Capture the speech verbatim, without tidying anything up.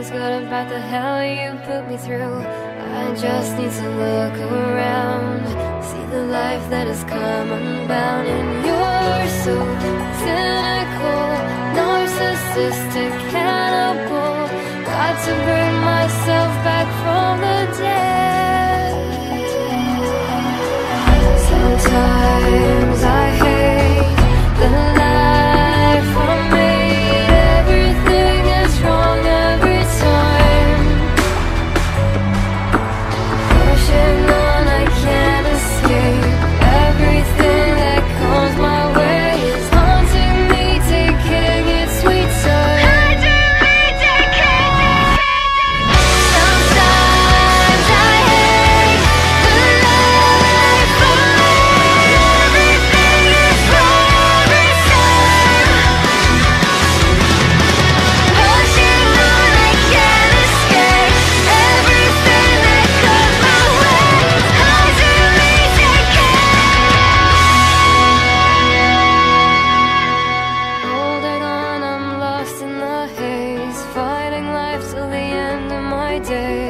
Nothing's good about the hell you put me through. I just need to look around, see the life that has come unbound. And you're so cynical, narcissistic cannibal. Got to bring myself back from the dead. Sometimes I hate the life I made. Everything is wrong every time. Pushing on, I can't escape. Everything that comes my way is haunting me, taking its sweet time. Sometimes I hate the life I made. Everything is wrong every time. Pushing on, I can't escape. Everything that comes my way is haunting me, taking. Holding on, I'm lost in the haze, fighting life till the end of my days.